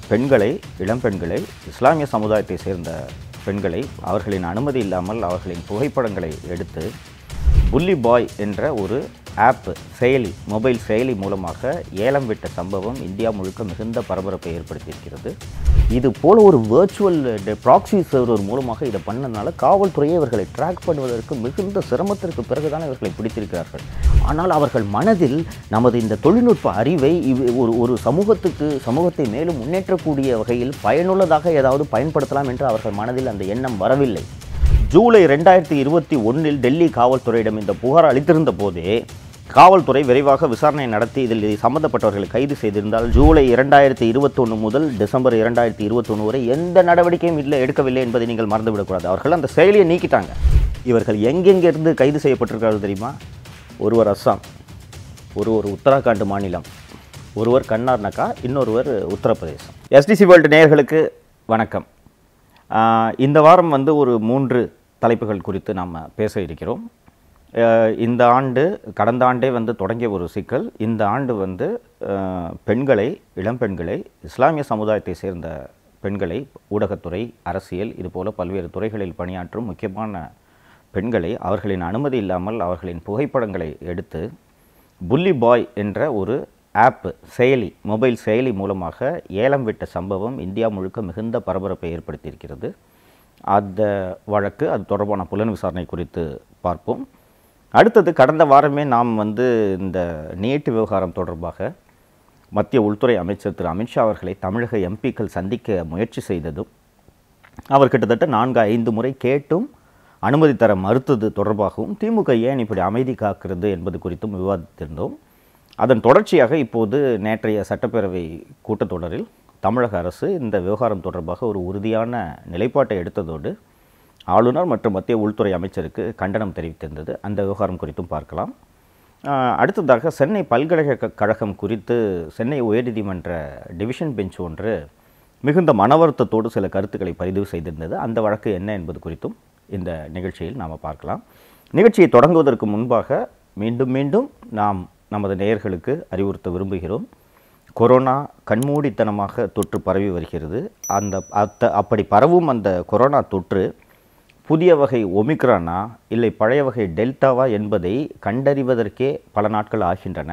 பெண்களை, இளம்பெண்களை, இஸ்லாமிய சமுதாயத்தை சேர்ந்த பெண்களை அவர்களின் அனுமதி இல்லாமல் அவர்களின் புகைப்படங்களை எடுத்து புல்லி பாய் என்ற ஒரு செயலி, மொபைல் செயலி மூலமாக ஏலம் விட்ட சம்பவம் இந்தியா முழுக்க மிகுந்த பரபரப்பை ஏற்படுத்தியிருக்கிறது. இது போல ஒரு வர்ச்சுவல் ப்ராக்ஸி சர்வர் மூலமாக இதை பண்ணதுனால காவல்துறையை இவர்களை ட்ராக் பண்ணுவதற்கு மிகுந்த சிரமத்திற்கு பிறகுதான் இவர்களை பிடித்திருக்கிறார்கள். ஆனால் அவர்கள் மனதில் நமது இந்த தொழில்நுட்ப அறிவை ஒரு சமூகத்தை மேலும் முன்னேற்றக்கூடிய வகையில் பயனுள்ளதாக ஏதாவது பயன்படுத்தலாம் என்று அவர்கள் மனதில் அந்த எண்ணம் வரவில்லை. ஜூலை 2021 டெல்லி காவல்துறையிடம் இந்த புகார் அளித்திருந்த போதே காவல்துறை விரைவாக விசாரணை நடத்தி இதில் சம்பந்தப்பட்டவர்களை கைது செய்திருந்தால் ஜூலை 2021 முதல் டிசம்பர் 2021 வரை எந்த நடவடிக்கையும் எடுக்கவில்லை என்பதை நீங்கள் மறந்துவிடக்கூடாது. அவர்கள் அந்த செயலியை நீக்கிட்டாங்க. இவர்கள் எங்கெங்கிருந்து கைது செய்யப்பட்டிருக்கிறார்கள் தெரியுமா? ஒருவர் அஸ்ஸாம், ஒருவர் உத்தராகண்ட் மாநிலம், ஒருவர் கர்நாடகா, இன்னொருவர் உத்தரப்பிரதேசம். எஸ்டிசி வேர்ல்டு நேயர்களுக்கு வணக்கம். இந்த வாரம் ஒரு 3 தலைப்புகள் குறித்து நாம் பேச இருக்கிறோம். இந்த ஆண்டு கடந்த ஆண்டே தொடங்கிய ஒரு சிக்கல். இந்த ஆண்டு பெண்களை, இளம்பெண்களை, இஸ்லாமிய சமுதாயத்தை சேர்ந்த பெண்களை, ஊடகத்துறை, அரசியல், இதுபோல் பல்வேறு துறைகளில் பணியாற்றும் முக்கியமான பெண்களை அவர்களின் அனுமதி இல்லாமல் அவர்களின் புகைப்படங்களை எடுத்து புல்லி பாய் என்ற ஒரு செயலி, மொபைல் செயலி மூலமாக ஏலம் விட்ட சம்பவம் இந்தியா முழுக்க மிகுந்த பரபரப்பை ஏற்படுத்தியிருக்கிறது. அந்த வழக்கு, அது தொடர்பான புலன் விசாரணை குறித்து பார்ப்போம். அடுத்தது, கடந்த வாரமே நாம் இந்த நீட் விவகாரம் தொடர்பாக மத்திய உள்துறை அமைச்சர் திரு அமித்ஷா அவர்களை தமிழக எம்பிக்கள் சந்திக்க முயற்சி செய்ததும், அவர் கிட்டத்தட்ட 4-5 முறை கேட்டும் அனுமதி தர மறுத்தது தொடர்பாகவும் திமுக ஏன் இப்படி அமைதி காக்கிறது என்பது குறித்தும் விவாதித்திருந்தோம். அதன் தொடர்ச்சியாக இப்போது நேற்றைய சட்டப்பேரவை கூட்டத்தொடரில் தமிழக அரசு இந்த விவகாரம் தொடர்பாக ஒரு உறுதியான நிலைப்பாட்டை எடுத்ததோடு ஆளுநர் மற்றும் மத்திய உள்துறை அமைச்சருக்கு கண்டனம் தெரிவித்திருந்தது. அந்த விவகாரம் குறித்தும் பார்க்கலாம். அடுத்ததாக, சென்னை பல்கலைக்கழகம் குறித்து சென்னை உயர்நீதிமன்ற டிவிஷன் பெஞ்ச் ஒன்று மிகுந்த மன வருத்தத்தோடு சில கருத்துக்களை பதிவு செய்திருந்தது. அந்த வழக்கு என்ன என்பது குறித்தும் இந்த நிகழ்ச்சியில் நாம் பார்க்கலாம். நிகழ்ச்சியை தொடங்குவதற்கு முன்பாக மீண்டும் நாம் நமது நேயர்களுக்கு அறிவுறுத்த விரும்புகிறோம். கொரோனா கண்மூடித்தனமாக தொற்று பரவி வருகிறது. அப்படி பரவும் அந்த கொரோனா தொற்று புதிய வகை ஒமிக்ரானா இல்லை பழைய வகை டெல்டாவா என்பதை கண்டறிவதற்கே பல நாட்கள் ஆகின்றன.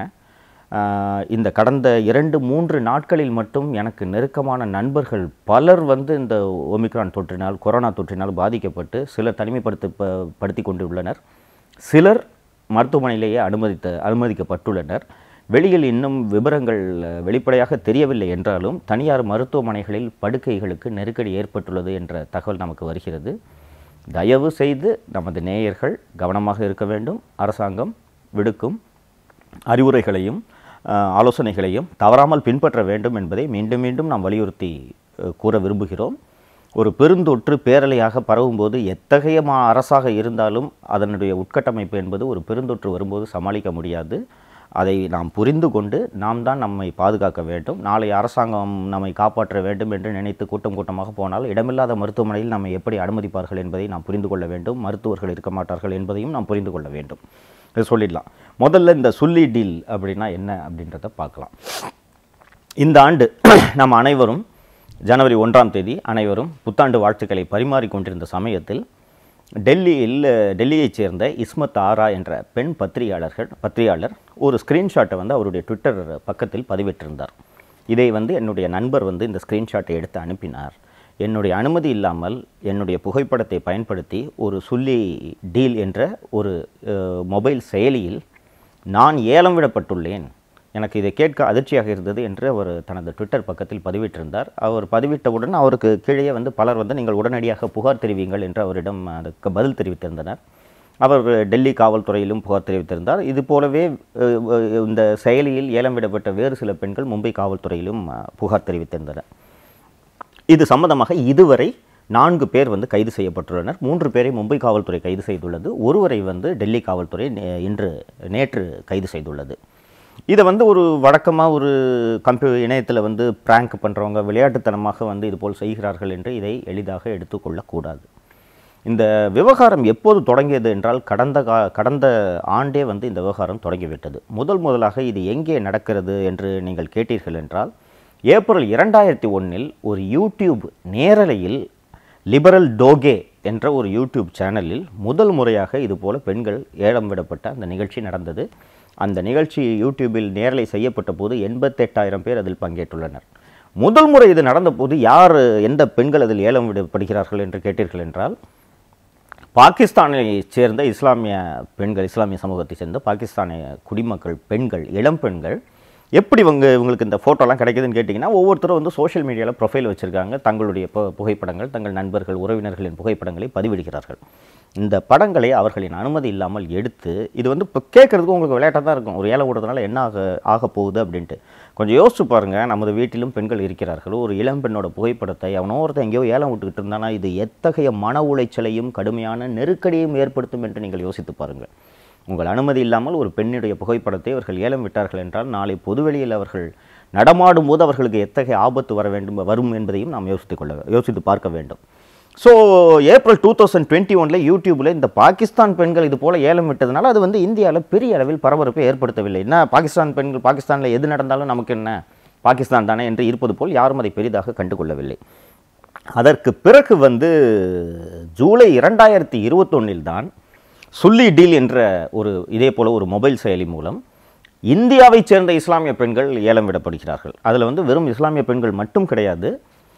இந்த கடந்த 2-3 நாட்களில் மட்டும் எனக்கு நெருக்கமான நண்பர்கள் பலர் இந்த ஒமிக்ரான் தொற்றினால், கொரோனா தொற்றினால் பாதிக்கப்பட்டு சிலர் தனிமைப்படுத்தி கொண்டுள்ளனர். சிலர் மருத்துவமனையிலேயே அனுமதிக்கப்பட்டுள்ளனர். வெளியில் இன்னும் விவரங்கள் வெளிப்படையாக தெரியவில்லை என்றாலும் தனியார் மருத்துவமனைகளில் படுக்கைகளுக்கு நெருக்கடி ஏற்பட்டுள்ளது என்ற தகவல் நமக்கு வருகிறது. தயவு செய்து நமது நேயர்கள் கவனமாக இருக்க வேண்டும். அரசாங்கம் விடுக்கும் அறிவுரைகளையும் ஆலோசனைகளையும் தவறாமல் பின்பற்ற வேண்டும் என்பதை மீண்டும் நாம் வலியுறுத்தி கூற விரும்புகிறோம். ஒரு பெருந்தொற்று பேரலையாக பரவும்போது எத்தகைய அரசாக இருந்தாலும் அதனுடைய உட்கட்டமைப்பு என்பது ஒரு பெருந்தொற்று வரும்போது சமாளிக்க முடியாது. அதை நாம் புரிந்து கொண்டு நாம் தான் நம்மை பாதுகாக்க வேண்டும். நாளை அரசாங்கம் நம்மை காப்பாற்ற வேண்டும் என்று நினைத்து கூட்டமாக போனால் இடமில்லாத மருத்துவமனையில் நம்மை எப்படி அனுமதிப்பார்கள் என்பதை நாம் புரிந்து கொள்ள வேண்டும். மருத்துவர்கள் இருக்க மாட்டார்கள் என்பதையும் நாம் புரிந்து கொள்ள வேண்டும். இதை சொல்லிடலாம். முதல்ல இந்த சுல்லி டீல் அப்படின்னா என்ன அப்படின்றத பார்க்கலாம். இந்த ஆண்டு நாம் அனைவரும் ஜனவரி 1ஆம் தேதி அனைவரும் புத்தாண்டு வாழ்த்துக்களை பரிமாறிக்கொண்டிருந்த சமயத்தில் டெல்லியைச் சேர்ந்த இஸ்மத் ஆரா என்ற பெண் பத்திரிகையாளர் ஒரு ஸ்க்ரீன்ஷாட்டை அவருடைய ட்விட்டர் பக்கத்தில் பதிவிட்டிருந்தார். இதை என்னுடைய நண்பர் இந்த ஸ்க்ரீன்ஷாட்டை எடுத்து அனுப்பினார். என்னுடைய அனுமதி இல்லாமல் என்னுடைய புகைப்படத்தை பயன்படுத்தி ஒரு சுல்லி டீல் என்ற ஒரு மொபைல் செயலியில் நான் ஏலம் விடப்பட்டுள்ளேன், எனக்கு இதை கேட்க அதிர்ச்சியாக இருந்தது என்று அவர் தனது ட்விட்டர் பக்கத்தில் பதிவிட்டிருந்தார். அவர் பதிவிட்டவுடன் அவருக்கு கீழே பலர் நீங்கள் உடனடியாக புகார் தெரிவிங்கள் என்று அவரிடம் அதுக்கு பதில் தெரிவித்திருந்தனர். அவர் டெல்லி காவல்துறையிலும் புகார் தெரிவித்திருந்தார். இது போலவே இந்த செயலியில் ஏலம் விடப்பட்ட வேறு சில பெண்கள் மும்பை காவல்துறையிலும் புகார் தெரிவித்திருந்தனர். இது சம்பந்தமாக இதுவரை 4 பேர் கைது செய்யப்பட்டுள்ளனர். 3 பேரை மும்பை காவல்துறை கைது செய்துள்ளது. ஒருவரை டெல்லி காவல்துறை நேற்று கைது செய்துள்ளது. இதை ஒரு வழக்கமாக ஒரு இணையத்தில் பிராங்க் பண்ணுறவங்க விளையாட்டுத்தனமாக இதுபோல் செய்கிறார்கள் என்று இதை எளிதாக எடுத்துக்கொள்ளக்கூடாது. இந்த விவகாரம் எப்போது தொடங்கியது என்றால் கடந்த ஆண்டே இந்த விவகாரம் தொடங்கிவிட்டது. முதலாக இது எங்கே நடக்கிறது என்று நீங்கள் கேட்டீர்கள் என்றால் ஏப்ரல் 2001 ஒரு யூடியூப் நேரலையில் லிபரல் டோகே என்ற ஒரு யூடியூப் சேனலில் முதல் முறையாக இதுபோல பெண்கள் ஏலம் விடப்பட்ட அந்த நிகழ்ச்சி நடந்தது. அந்த நிகழ்ச்சி யூடியூபில் நேரலை செய்யப்பட்ட போது 88,000 பேர் அதில் பங்கேற்றுள்ளனர். முதல் முறை இது நடந்தபோது எந்த பெண்கள் அதில் ஏலம் விடப்படுகிறார்கள் என்று கேட்டீர்கள் என்றால், பாகிஸ்தானை சேர்ந்த இஸ்லாமிய பெண்கள், இஸ்லாமிய சமூகத்தை சேர்ந்த பாகிஸ்தானிய குடிமக்கள் பெண்கள், இளம் பெண்கள். எப்படி இவங்களுக்கு இந்த ஃபோட்டோலாம் கிடைக்குதுன்னு கேட்டிங்கன்னா, ஒவ்வொருத்தரும் வந்து சோஷியல் மீடியாவில் ப்ரொஃபைல் வச்சுருக்காங்க. தங்களுடைய புகைப்படங்கள், தங்கள் நண்பர்கள், உறவினர்களின் புகைப்படங்களை பதிவிடுகிறார்கள். இந்த படங்களை அவர்களின் அனுமதி இல்லாமல் எடுத்து, இது வந்து இப்போ கேட்குறதுக்கு உங்களுக்கு விளையாட்டாக தான் இருக்கும். ஒரு ஏலம் விடுறதுனால என்ன ஆக போகுது அப்படின்ட்டு கொஞ்சம் யோசிச்சு பாருங்கள். நமது வீட்டிலும் பெண்கள் இருக்கிறார்கள். ஒரு இளம் பெண்ணோட புகைப்படத்தை ஒருத்தன் எங்கேயோ ஏலம் விட்டுக்கிட்டு இருந்தானா இது எத்தகைய மன உளைச்சலையும் கடுமையான நெருக்கடியும் ஏற்படுத்தும் என்று நீங்கள் யோசித்து பாருங்கள். உங்கள் அனுமதி இல்லாமல் ஒரு பெண்ணுடைய புகைப்படத்தை அவர்கள் ஏலம் விட்டார்கள் என்றால், நாளை பொதுவெளியில் அவர்கள் நடமாடும் போது அவர்களுக்கு எத்தகைய ஆபத்து வரும் என்பதையும் நாம் யோசித்து பார்க்க வேண்டும். ஸோ ஏப்ரல் 2021 யூடியூப்பில் இந்த பாகிஸ்தான் பெண்கள் இது போல் ஏலம் விட்டதுனால அது வந்து இந்தியாவில் பெரிய அளவில் பரபரப்பை ஏற்படுத்தவில்லை. என்ன பாகிஸ்தான் பெண்கள், பாகிஸ்தானில் எது நடந்தாலும் நமக்கு என்ன, பாகிஸ்தான் தானே என்று இருப்பது போல் யாரும் அதை பெரிதாக கண்டுகொள்ளவில்லை. அதற்கு பிறகு வந்து ஜூலை 2021 தான் சுல்லி டீல் என்ற இதே போல ஒரு மொபைல் செயலி மூலம் இந்தியாவைச் சேர்ந்த இஸ்லாமிய பெண்கள் ஏலம் விடப்படுகிறார்கள். அதில் வந்து வெறும் இஸ்லாமிய பெண்கள் மட்டும் கிடையாது.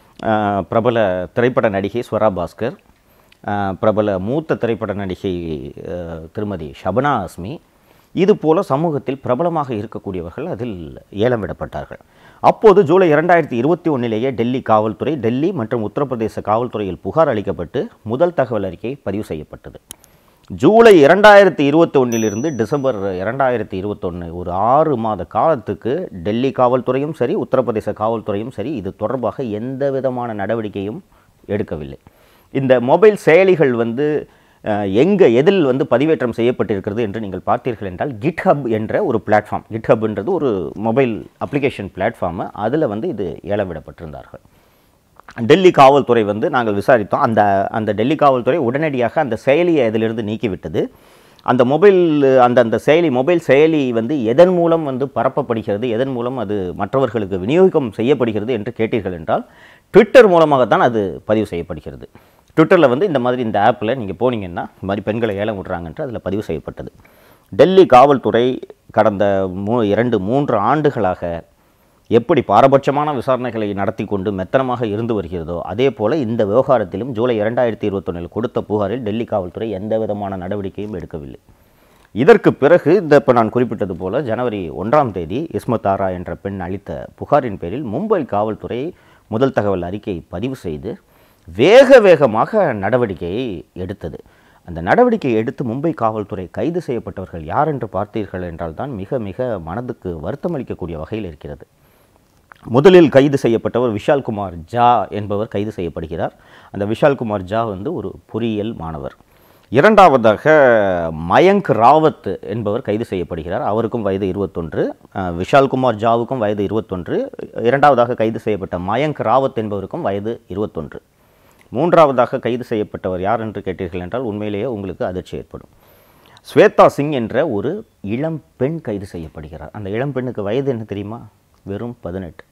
பிரபல திரைப்பட நடிகை ஸ்வரா பாஸ்கர், பிரபல மூத்த திரைப்பட நடிகை திருமதி ஷபனா அஸ்மி, இது போல சமூகத்தில் பிரபலமாக இருக்கக்கூடியவர்கள் அதில் ஏலம் விடப்பட்டார்கள். அப்போது ஜூலை 2021 டெல்லி காவல்துறை, டெல்லி மற்றும் உத்தரப்பிரதேச காவல்துறையில் புகார் அளிக்கப்பட்டு முதல் தகவல் அறிக்கை பதிவு செய்யப்பட்டது. ஜூலை 2021 டிசம்பர் 2021 ஒரு 6 மாத காலத்துக்கு டெல்லி காவல்துறையும் சரி, உத்தரப்பிரதேச காவல்துறையும் சரி இது தொடர்பாக எந்த விதமான நடவடிக்கையும் எடுக்கவில்லை. இந்த மொபைல் செயலிகள் வந்து எதில் வந்து பதிவேற்றம் செய்யப்பட்டிருக்கிறது என்று நீங்கள் பார்த்தீர்கள் என்றால், கிட்ஹப் என்ற ஒரு பிளாட்ஃபார்ம், கிட்ஹப்ன்றது ஒரு மொபைல் அப்ளிகேஷன் பிளாட்ஃபார்மு, அதில் வந்து இது ஏலம் விடப்பட்டிருந்தார்கள். டெல்லி காவல்துறை வந்து நாங்கள் விசாரித்தோம். அந்த டெல்லி காவல்துறை உடனடியாக அந்த செயலியை இதிலிருந்து நீக்கிவிட்டது. அந்த மொபைல் செயலி வந்து எதன் மூலம் வந்து பரப்பப்படுகிறது, எதன் மூலம் அது மற்றவர்களுக்கு விநியோகம் செய்யப்படுகிறது என்று கேட்டீர்கள் என்றால், ட்விட்டர் மூலமாகத்தான் அது பதிவு செய்யப்படுகிறது. ட்விட்டரில் வந்து இந்த ஆப்பில் நீங்கள் போனீங்கன்னா இந்த மாதிரி பெண்களை ஏலம் விடுறாங்கன்று அதில் பதிவு செய்யப்பட்டது. டெல்லி காவல்துறை கடந்த 2-3 ஆண்டுகளாக எப்படி பாரபட்சமான விசாரணைகளை நடத்தி கொண்டு மெத்தனமாக இருந்து வருகிறதோ, அதே போல் இந்த விவகாரத்திலும் ஜூலை 2021 கொடுத்த புகாரில் டெல்லி காவல்துறை எந்த விதமான நடவடிக்கையும் எடுக்கவில்லை. இதற்கு பிறகு இப்போ நான் குறிப்பிட்டது போல ஜனவரி 1 இஸ்மத் ஆரா என்ற பெண் அளித்த புகாரின் பேரில் மும்பை காவல்துறை முதல் தகவல் அறிக்கை பதிவு செய்து வேகமாக நடவடிக்கையை எடுத்தது. அந்த நடவடிக்கையை எடுத்து மும்பை காவல்துறை கைது செய்யப்பட்டவர்கள் யார் என்று பார்த்தீர்கள் என்றால் தான் மிக மனதுக்கு வருத்தமளிக்கக்கூடிய வகையில் இருக்கிறது. முதலில் கைது செய்யப்பட்டவர் விஷால்குமார் ஜா என்பவர் கைது செய்யப்படுகிறார். அந்த விஷால்குமார் ஜா வந்து ஒரு பொறியியல் மாணவர். இரண்டாவதாக மயங்க் ராவத் என்பவர் கைது செய்யப்படுகிறார். அவருக்கும் வயது 21. விஷால்குமார் ஜாவுக்கும் வயது 21. இரண்டாவதாக கைது செய்யப்பட்ட மயங்க் ராவத் என்பவருக்கும் வயது 21. மூன்றாவதாக கைது செய்யப்பட்டவர் யார் என்று கேட்டீர்கள் என்றால் உண்மையிலேயே உங்களுக்கு அதிர்ச்சி ஏற்படும். ஸ்வேதா சிங் என்ற ஒரு இளம் பெண் கைது செய்யப்படுகிறார். அந்த இளம் பெண்ணுக்கு வயது என்ன தெரியுமா? வெறும் 18.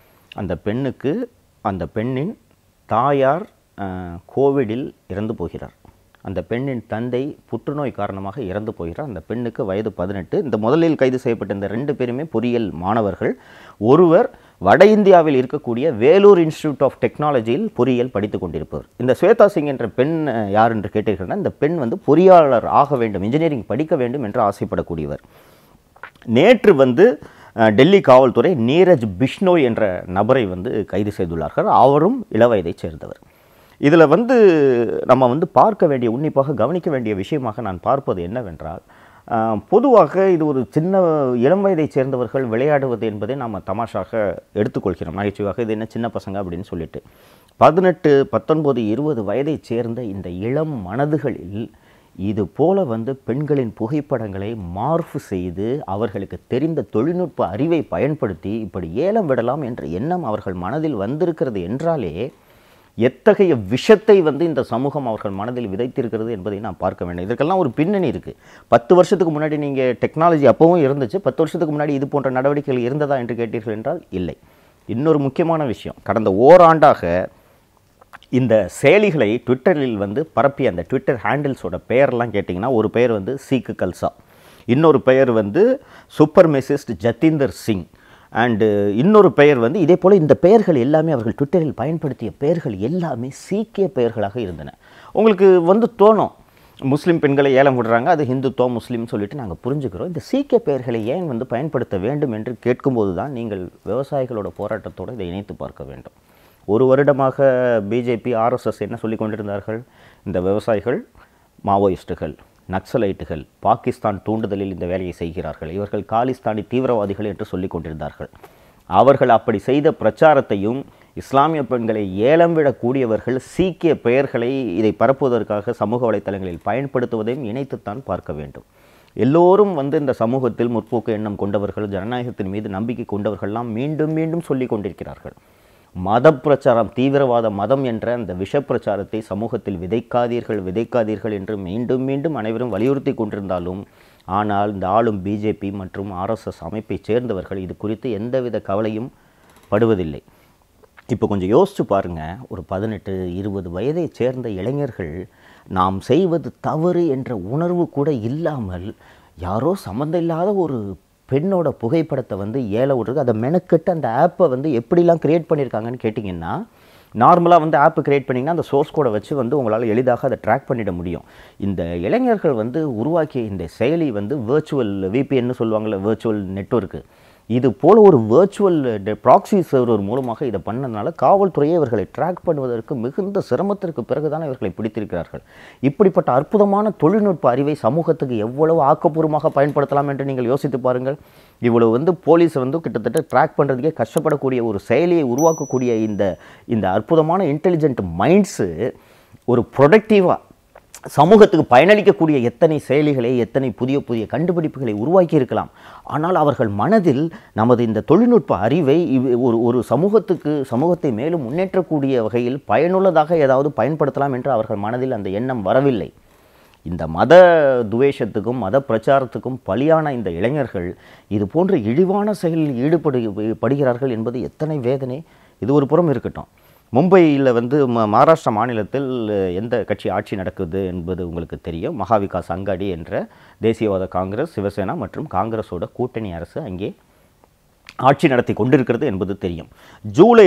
அந்த பெண்ணின் தாயார் கோவிடில் இறந்து போகிறார். அந்த பெண்ணின் தந்தை புற்றுநோய் காரணமாக இறந்து போகிறார். அந்த பெண்ணுக்கு வயது 18. இந்த முதலில் கைது செய்யப்பட்ட இந்த 2 பேருமே பொறியியல் மாணவர்கள். ஒருவர் வட இந்தியாவில் இருக்கக்கூடிய வேலூர் இன்ஸ்டிடியூட் ஆஃப் டெக்னாலஜியில் பொறியியல் படித்துக் கொண்டிருப்பவர். இந்த ஸ்வேதா சிங் என்ற பெண் யார் என்று கேட்டீர்கள்னா, இந்த பெண் வந்து பொறியாளர் ஆக வேண்டும், இன்ஜினியரிங் படிக்க வேண்டும் என்று ஆசைப்படக்கூடியவர். நேற்று வந்து டெல்லி காவல்துறை நீரஜ் பிஷ்னோய் என்ற நபரை வந்து கைது செய்துள்ளார்கள். அவரும் இளவயதைச் சேர்ந்தவர். இதில் வந்து நம்ம பார்க்க வேண்டிய, உன்னிப்பாக கவனிக்க வேண்டிய விஷயமாக நான் பார்ப்பது என்னவென்றால், பொதுவாக இது ஒரு சின்ன இளம் வயதைச் சேர்ந்தவர்கள் விளையாடுவது என்பதை நாம் தமாஷாக எடுத்துக்கொள்கிறோம், நகைச்சுவாக. இது என்ன சின்ன பசங்க அப்படின்னு சொல்லிட்டு. 18, 19, 20 வயதைச் சேர்ந்த இந்த இளம் மனதுகளில் இது போல பெண்களின் புகைப்படங்களை மார்ஃப் செய்து அவர்களுக்கு தெரிந்த தொழில்நுட்ப அறிவை பயன்படுத்தி இப்படி ஏலம் விடலாம் என்ற எண்ணம் அவர்கள் மனதில் வந்திருக்கிறது என்றாலே எத்தகைய விஷத்தை இந்த சமூகம் அவர்கள் மனதில் விதைத்திருக்கிறது என்பதை நாம் பார்க்க வேண்டும். இதற்கெல்லாம் ஒரு பின்னணி இருக்குது. 10 வருஷத்துக்கு முன்னாடி நீங்கள் டெக்னாலஜி அப்பவும் இருந்துச்சு, 10 வருஷத்துக்கு முன்னாடி இது போன்ற நடவடிக்கைகள் இருந்ததா என்று கேட்டீர்கள் என்றால் இல்லை. இன்னொரு முக்கியமான விஷயம், கடந்த ஓராண்டாக இந்த செயலிகளை ட்விட்டரில் வந்து பரப்பிய அந்த ட்விட்டர் ஹேண்டில்ஸோட பெயர்லாம் கேட்டிங்கன்னா, ஒரு பெயர் வந்து சீக்கு கல்சா, இன்னொரு பெயர் வந்து சூப்பர்மெசிஸ்ட் ஜத்தீந்தர் சிங், அண்டு இன்னொரு பெயர் வந்து இதே போல் இந்த பெயர்கள் எல்லாமே அவர்கள் ட்விட்டரில் பயன்படுத்திய பெயர்கள் எல்லாமே சீக்கிய பெயர்களாக இருந்தன. உங்களுக்கு வந்து தோணும், முஸ்லீம் பெண்களை ஏலம் விடுறாங்க, அது ஹிந்துத்துவம் முஸ்லீம் சொல்லிட்டு நாங்கள் புரிஞ்சுக்கிறோம், இந்த சீக்கிய பெயர்களை ஏன் வந்து பயன்படுத்த வேண்டும் என்று கேட்கும்போது தான் நீங்கள் விவசாயிகளோட போராட்டத்தோடு இதை இணைத்து பார்க்க வேண்டும். ஒரு வருடமாக பிஜேபி ஆர்எஸ்எஸ் என்ன சொல்லி கொண்டிருந்தார்கள், இந்த விவசாயிகள் மாவோயிஸ்டுகள், நக்சலைட்டுகள், பாகிஸ்தான் தூண்டுதலில் இந்த வேலையை செய்கிறார்கள், இவர்கள் காலிஸ்தானி தீவிரவாதிகள் என்று சொல்லிக் கொண்டிருந்தார்கள். அவர்கள் அப்படி செய்த பிரச்சாரத்தையும் இஸ்லாமிய பெண்களை ஏலம் விடக்கூடியவர்கள் சீக்கிய பெயர்களை இதை பரப்புவதற்காக சமூக வலைத்தளங்களில் பயன்படுத்துவதையும் இணைத்துத்தான் பார்க்க வேண்டும். எல்லோரும் வந்து இந்த சமூகத்தில் முற்போக்கு எண்ணம் கொண்டவர்கள், ஜனநாயகத்தின் மீது நம்பிக்கை கொண்டவர்கள்லாம் மீண்டும் மீண்டும் சொல்லிக் கொண்டிருக்கிறார்கள். மத பிரச்சாரம், தீவிரவாத மதம் என்ற அந்த விஷ பிரச்சாரத்தை சமூகத்தில் விதைக்காதீர்கள் என்று மீண்டும் மீண்டும் அனைவரும் வலியுறுத்தி கொண்டிருந்தாலும், ஆனால் இந்த ஆளும் பிஜேபி மற்றும் ஆர்எஸ்எஸ் அமைப்பை சேர்ந்தவர்கள் இது குறித்து எந்தவித கவலையும் படுவதில்லை. இப்போ கொஞ்சம் யோசிச்சு பாருங்கள், ஒரு 18-20 வயதை சேர்ந்த இளைஞர்கள் நாம் செய்வது தவறு என்ற உணர்வு கூட இல்லாமல் யாரோ சம்மந்தம் இல்லாத ஒரு பெண்ணோட புகைப்படத்தை வந்து ஏல விடுறது, அதை மெனக்கெட்டு அந்த ஆப்பை வந்து எப்படிலாம் க்ரியேட் பண்ணியிருக்காங்கன்னு கேட்டிங்கன்னா, நார்மலாக வந்து ஆப்பு க்ரியேட் பண்ணிங்கன்னா அந்த சோர்ஸ் கோடை வச்சு வந்து உங்களால் எளிதாக அதை ட்ராக் பண்ணிட முடியும். இந்த இளைஞர்கள் வந்து உருவாக்கிய இந்த செயலி வந்து வேர்ச்சுவல் விபிஎன்னு சொல்லுவாங்கள்ல, வேர்ச்சுவல் நெட்வொர்க்கு, இது போல் ஒரு வேர்ச்சுவல் ப்ராக்ஸி சர்வர் மூலமாக இதை பண்ணதுனால காவல்துறையை இவர்களை ட்ராக் பண்ணுவதற்கு மிகுந்த சிரமத்திற்கு பிறகுதான் இவர்களை பிடித்திருக்கிறார்கள். இப்படிப்பட்ட அற்புதமான தொழில்நுட்ப அறிவை சமூகத்துக்கு எவ்வளவு ஆக்கப்பூர்வமாக பயன்படுத்தலாம் என்று நீங்கள் யோசித்து பாருங்கள். இவ்வளவு வந்து போலீஸ் வந்து கிட்டத்தட்ட ட்ராக் பண்ணுறதுக்கே கஷ்டப்படக்கூடிய ஒரு செயலியை உருவாக்கக்கூடிய இந்த அற்புதமான இன்டெலிஜென்ட் மைண்ட்ஸு ஒரு ப்ரொடக்டிவாக சமூகத்துக்கு பயனளிக்கக்கூடிய எத்தனை செயலிகளை, எத்தனை புதிய புதிய கண்டுபிடிப்புகளை உருவாக்கி இருக்கலாம். ஆனால் அவர்கள் மனதில் நமது இந்த தொழில்நுட்ப அறிவை ஒரு சமூகத்தை மேலும் முன்னேற்றக்கூடிய வகையில் பயனுள்ளதாக ஏதாவது பயன்படுத்தலாம் என்று அவர்கள் மனதில் அந்த எண்ணம் வரவில்லை. இந்த மத துவேஷத்துக்கும் மத பிரச்சாரத்துக்கும் பலியான இந்த இளைஞர்கள் இது போன்ற இழிவான செயலில் ஈடுபடுகிறார்கள் என்பது எத்தனை வேதனை. இது ஒரு புறம் இருக்கட்டும், மும்பையில் வந்து மகாராஷ்டிரா மாநிலத்தில் எந்த கட்சி ஆட்சி நடக்குது என்பது உங்களுக்கு தெரியும். மகாவிகாஸ் அங்காடி என்ற தேசியவாத காங்கிரஸ், சிவசேனா மற்றும் காங்கிரஸோட கூட்டணி அரசு அங்கே ஆட்சி நடத்தி கொண்டிருக்கிறது என்பது தெரியும். ஜூலை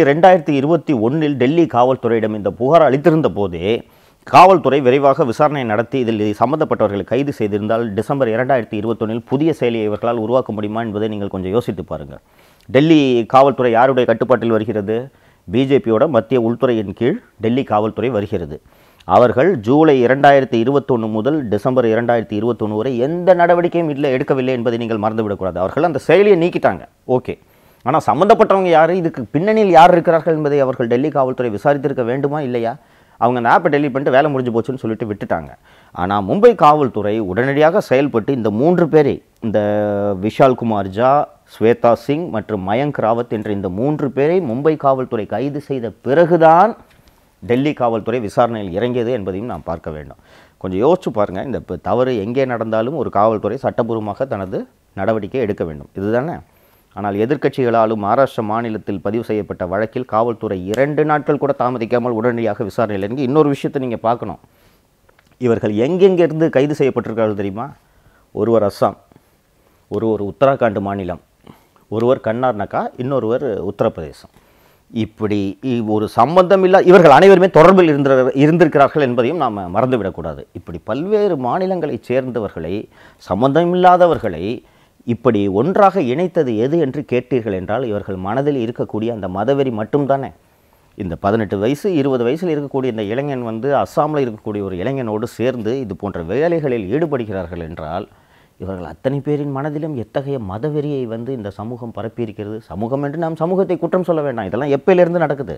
2021 டெல்லி காவல்துறையிடம் இந்த புகார் அளித்திருந்த போதே காவல்துறை விரைவாக விசாரணை நடத்தி இதில் சம்பந்தப்பட்டவர்களை கைது செய்திருந்தால் டிசம்பர் 2021 புதிய செயலியை இவர்களால் உருவாக்க முடியுமா என்பதை நீங்கள் கொஞ்சம் யோசித்து பாருங்கள். டெல்லி காவல்துறை யாருடைய கட்டுப்பாட்டில் வருகிறது? பிஜேபியோட மத்திய உள்துறையின் கீழ் டெல்லி காவல்துறை வருகிறது. அவர்கள் ஜூலை 2021 முதல் டிசம்பர் 2021 வரை எந்த நடவடிக்கையும் எடுக்கவில்லை என்பதை நீங்கள் மறந்துவிடக்கூடாது. அவர்கள் அந்த செயலியை நீக்கிட்டாங்க, ஓகே. ஆனால் சம்மந்தப்பட்டவங்க யார், இதுக்கு பின்னணியில் யார் இருக்கிறார்கள் என்பதை அவர்கள் டெல்லி காவல்துறை விசாரித்திருக்க வேண்டுமா இல்லையா? அவங்க அந்த ஆப்பை டெலீட் பண்ணிட்டு வேலை முடிஞ்சு போச்சுன்னு சொல்லிட்டு விட்டுட்டாங்க. ஆனால் மும்பை காவல்துறை உடனடியாக செயல்பட்டு இந்த 3 பேரை, இந்த விஷால் குமார் ஜா, ஸ்வேதா சிங் மற்றும் மயங்க் ராவத் என்ற இந்த 3 பேரை மும்பை காவல்துறை கைது செய்த பிறகுதான் டெல்லி காவல்துறை விசாரணையில் இறங்கியது என்பதையும் நாம் பார்க்க வேண்டும். கொஞ்சம் யோசிச்சு பாருங்கள், இந்த தவறு எங்கே நடந்தாலும் ஒரு காவல்துறை சட்டபூர்வமாக தனது நடவடிக்கை எடுக்க வேண்டும், இதுதானே. ஆனால் எதிர்க்கட்சிகளாலும் மகாராஷ்டிரா மாநிலத்தில் பதிவு செய்யப்பட்ட வழக்கில் காவல்துறை 2 நாட்கள் கூட தாமதிக்காமல் உடனடியாக விசாரணையில் இறங்கி. இன்னொரு விஷயத்தை நீங்கள் பார்க்கணும், இவர்கள் எங்கெங்கிருந்து கைது செய்யப்பட்டிருக்கார்கள் தெரியுமா? ஒருவர் அஸ்ஸாம், ஒருவர் உத்தராகண்ட் மாநிலம், ஒருவர் கர்நாடகா, இன்னொருவர் உத்தரப்பிரதேசம். இப்படி ஒரு சம்பந்தம் இல்லை, இவர்கள் அனைவருமே தொடர்பில் இருந்திருக்கிறார்கள் என்பதையும் நாம் மறந்துவிடக்கூடாது. இப்படி பல்வேறு மாநிலங்களைச் சேர்ந்தவர்களை, சம்பந்தமில்லாதவர்களை இப்படி ஒன்றாக இணைத்தது எது என்று கேட்டீர்கள் என்றால் இவர்கள் மனதில் இருக்கக்கூடிய அந்த மதவெறி மட்டும்தானே. இந்த 18 வயசு 20 வயசில் இருக்கக்கூடிய இந்த இளைஞன் வந்து அஸ்ஸாமில் இருக்கக்கூடிய ஒரு இளைஞனோடு சேர்ந்து இது போன்ற வேலைகளில் ஈடுபடுகிறார்கள் என்றால் இவர்கள் அத்தனை பேரின் மனதிலும் எத்தகைய மதவெறியை வந்து இந்த சமூகம் பரப்பியிருக்கிறது. சமூகம் என்று நாம் சமூகத்தை குற்றம் சொல்ல வேண்டாம், இதெல்லாம் எப்பயிலிருந்து நடக்குது.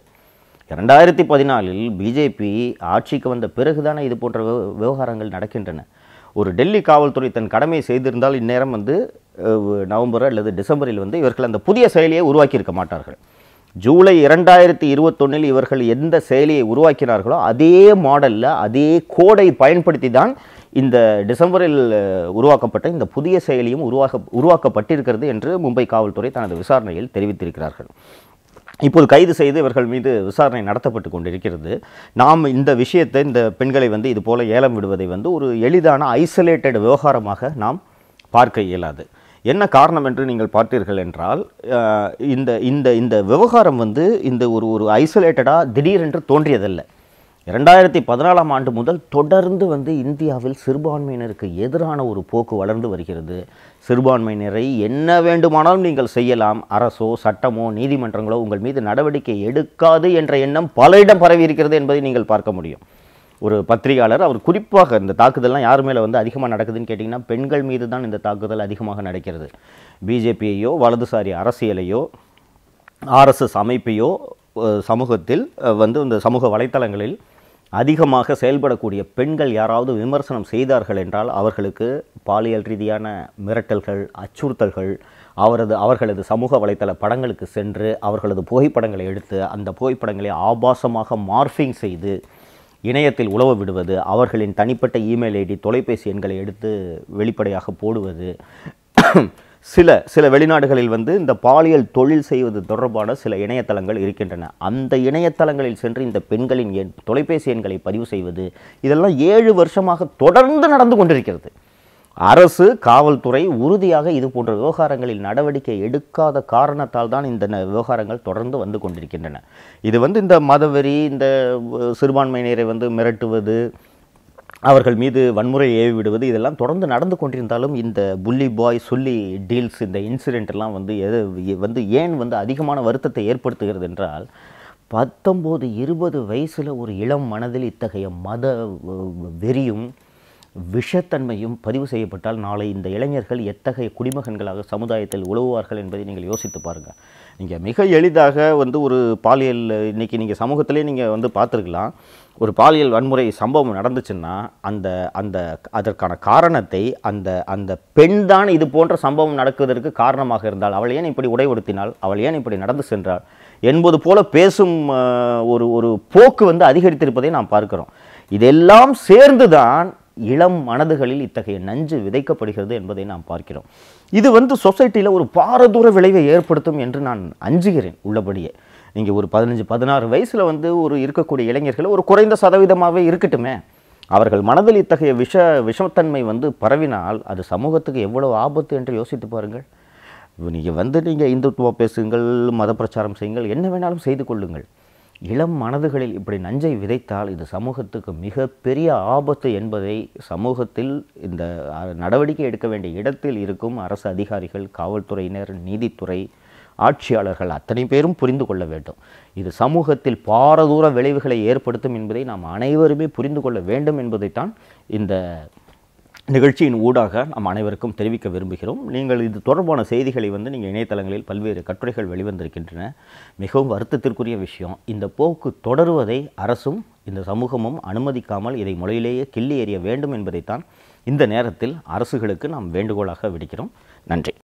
2014 பிஜேபி ஆட்சிக்கு வந்த பிறகுதானே இது போன்ற விவகாரங்கள் நடக்கின்றன. ஒரு டெல்லி காவல்துறை தன் கடமையை செய்திருந்தால் இந்நேரம் வந்து நவம்பர் அல்லது டிசம்பரில் வந்து இவர்கள் அந்த புதிய செயலியை உருவாக்கியிருக்க மாட்டார்கள். ஜூலை 2021 இவர்கள் எந்த செயலியை உருவாக்கினார்களோ அதே மாடலில் அதே கோடை பயன்படுத்தி தான் இந்த டிசம்பரில் உருவாக்கப்பட்ட இந்த புதிய செயலியும் உருவாக்கப்பட்டிருக்கிறது என்று மும்பை காவல்துறை தனது விசாரணையில் தெரிவித்திருக்கிறார்கள். இப்போது கைது செய்து இவர்கள் மீது விசாரணை நடத்தப்பட்டு கொண்டிருக்கிறது. நாம் இந்த விஷயத்தை, இந்த பெண்களை வந்து இது போல ஏலம் விடுவதை வந்து ஒரு எளிதான ஐசோலேட்டட் விவகாரமாக நாம் பார்க்க இயலாது. என்ன காரணம் என்று நீங்கள் பார்த்தீர்கள் என்றால், இந்த இந்த இந்த விவகாரம் வந்து இந்த ஒரு ஐசோலேட்டடாக திடீரென்று தோன்றியதல்ல. 2014ஆம் ஆண்டு முதல் தொடர்ந்து வந்து இந்தியாவில் சிறுபான்மையினருக்கு எதிரான ஒரு போக்கு வளர்ந்து வருகிறது. சிறுபான்மையினரை என்ன வேண்டுமானாலும் நீங்கள் செய்யலாம், அரசோ சட்டமோ நீதிமன்றங்களோ உங்கள் மீது நடவடிக்கை எடுக்காது என்ற எண்ணம் பலரிடம் பரவி இருக்கிறது என்பதை நீங்கள் பார்க்க முடியும். ஒரு பத்திரிகையாளர் அவர் குறிப்பாக இந்த தாக்குதல்லாம் யார் மேலே வந்து அதிகமாக நடக்குதுன்னு கேட்டிங்கன்னா, பெண்கள் மீது தான் இந்த தாக்குதல் அதிகமாக நடக்கிறது. பிஜேபியையோ வலதுசாரி அரசியலையோ ஆர்எஸ்எஸ் அமைப்பையோ சமூகத்தில் வந்து இந்த சமூக வலைத்தளங்களில் அதிகமாக செயல்படக்கூடிய பெண்கள் யாராவது விமர்சனம் செய்தார்கள் என்றால் அவர்களுக்கு பாலியல் ரீதியான மிரட்டல்கள், அச்சுறுத்தல்கள், அவர்களது சமூக வலைத்தள படங்களுக்கு சென்று அவர்களது புகைப்படங்களை எடுத்து அந்த புகைப்படங்களை ஆபாசமாக மார்ஃபிங் செய்து இணையத்தில் உலவ விடுவது, அவர்களின் தனிப்பட்ட இமெயில் ஐடி, தொலைபேசி எண்களை எடுத்து வெளிப்படையாக போடுவது, சில வெளிநாடுகளில் வந்து இந்த பாலியல் தொழில் செய்வது தொடர்பான சில இணையதளங்கள் இருக்கின்றன. அந்த இணையதளங்களில் சென்று இந்த பெண்களின் தொலைபேசி எண்களை பதிவு செய்வது, இதெல்லாம் 7 வருஷமாக தொடர்ந்து நடந்து கொண்டிருக்கிறது. அரசு, காவல்துறை உறுதியாக இது போன்ற விவகாரங்களில் நடவடிக்கை எடுக்காத காரணத்தால் தான் இந்த விவகாரங்கள் தொடர்ந்து வந்து கொண்டிருக்கின்றன. இது வந்து இந்த மதவெறி, இந்த சிறுபான்மையினரை வந்து மிரட்டுவது, அவர்கள் மீது வன்முறை ஏவி விடுவது, இதெல்லாம் தொடர்ந்து நடந்து கொண்டிருந்தாலும் இந்த புள்ளி பாய், சொல்லி டீல்ஸ், இந்த இன்சிடென்ட் எல்லாம் வந்து ஏன் வந்து அதிகமான வருத்தத்தை ஏற்படுத்துகிறது என்றால், 19-20 வயசில் ஒரு இளம் மனதில் இத்தகைய மத வெறியும் விஷத்தன்மையும் பதிவு செய்யப்பட்டால் நாளை இந்த இளைஞர்கள் எத்தகைய குடிமகன்களாக சமுதாயத்தில் உழவுவார்கள் என்பதை நீங்கள் யோசித்து பாருங்கள். நீங்கள் மிக எளிதாக வந்து ஒரு பாலியல், இன்றைக்கி நீங்கள் சமூகத்திலே நீங்கள் வந்து பார்த்துருக்கலாம், ஒரு பாலியல் வன்முறை சம்பவம் நடந்துச்சுன்னா அதற்கான காரணத்தை அந்த பெண் தான் இது போன்ற சம்பவம் நடக்குவதற்கு காரணமாக இருந்தால், அவள் ஏன் இப்படி உடை உடுத்தினாள், அவள் ஏன் இப்படி நடந்து சென்றாள் என்பது போல பேசும் ஒரு போக்கு வந்து அதிகரித்திருப்பதை நாம் பார்க்கிறோம். இதெல்லாம் சேர்ந்துதான் இளம் மனதுகளில் இத்தகைய நஞ்சு விதைக்கப்படுகிறது என்பதை நாம் பார்க்கிறோம். இது வந்து சொசைட்டியில் ஒரு பாரதூர விளைவை ஏற்படுத்தும் என்று நான் அஞ்சுகிறேன் உள்ளபடியே. நீங்கள் ஒரு 15-16 வயசில் வந்து ஒரு இருக்கக்கூடிய இளைஞர்கள் ஒரு குறைந்த சதவீதமாகவே இருக்கட்டுமே, அவர்கள் மனதில் இத்தகைய விஷத்தன்மை வந்து பரவினால் அது சமூகத்துக்கு எவ்வளவு ஆபத்து என்று யோசித்து பாருங்கள். நீங்கள் இந்துத்துவம் பேசுங்கள், மத பிரச்சாரம் செய்யுங்கள், என்ன வேணாலும் செய்து கொள்ளுங்கள். இளம் மனதுகளில் இப்படி நஞ்சை விதைத்தால் இது சமூகத்துக்கு மிக பெரிய ஆபத்து என்பதை சமூகத்தில் இந்த நடவடிக்கை எடுக்க வேண்டிய இடத்தில் இருக்கும் அரசு அதிகாரிகள், காவல்துறையினர், நீதித்துறை, ஆட்சியாளர்கள் அத்தனை பேரும் புரிந்து கொள்ள வேண்டும். இது சமூகத்தில் பாரதூர விளைவுகளை ஏற்படுத்தும் என்பதை நாம் அனைவருமே புரிந்து கொள்ள வேண்டும் என்பதைத்தான் இந்த நிகழ்ச்சியின் ஊடாக நாம் அனைவருக்கும் தெரிவிக்க விரும்புகிறோம். நீங்கள் இது தொடர்பான செய்திகளை வந்து நீங்கள் இணையதளங்களில் பல்வேறு கட்டுரைகள் வெளிவந்திருக்கின்றன. மிகவும் வருத்தத்திற்குரிய விஷயம், இந்த போக்கு தொடருவதை அரசும் இந்த சமூகமும் அனுமதிக்காமல் இதை முளையிலேயே கிள்ளி எறிய வேண்டும் என்பதைத்தான் இந்த நேரத்தில் அரசுகளுக்கு நாம் வேண்டுகோளாக விடுக்கிறோம். நன்றி.